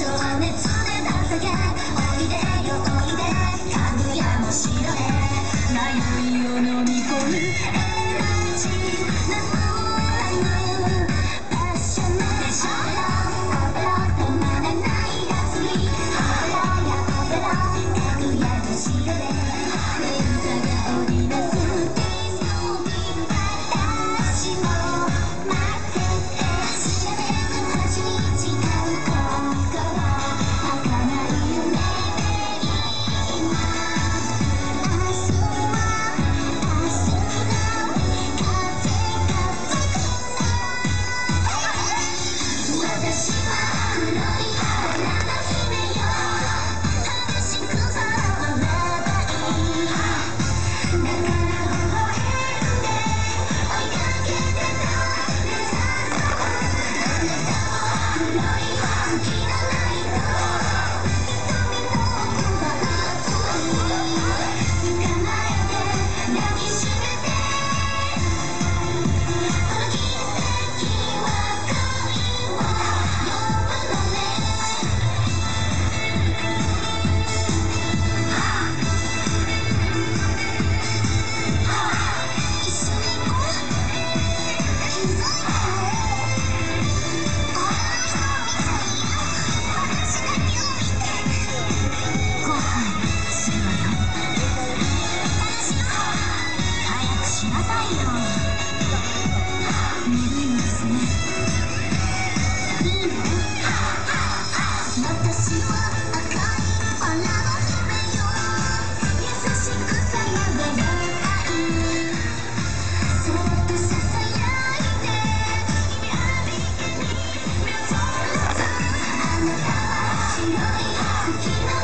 熱で捧げおいでよおいでかぐやの城へ迷いを飲み込むエナジーなもらうパッションでしょオペラ止まらない夏にオペラやオペラかぐやの城で歌が織りなすディスコに私を待ってて知られぬ話に誓う心儚い夢で今明日は明日の風が吹くな私は黒い花の姫よ激しく空を舞えばいいだから微笑んで追いかけてた目指そうあなたも黒い好きなライト瞳の奥歯を捕まえて抱きしめてこの奇跡は恋を呼ぶのね一緒に行こう気づいて私だけを見て後悔するわよ私の早くしなさいよ鈍いんですねいいの私は赤いバラの姫よ優しくさやがれたいそっとささやいて君ありげに目を閉ざすあなたは白い好きな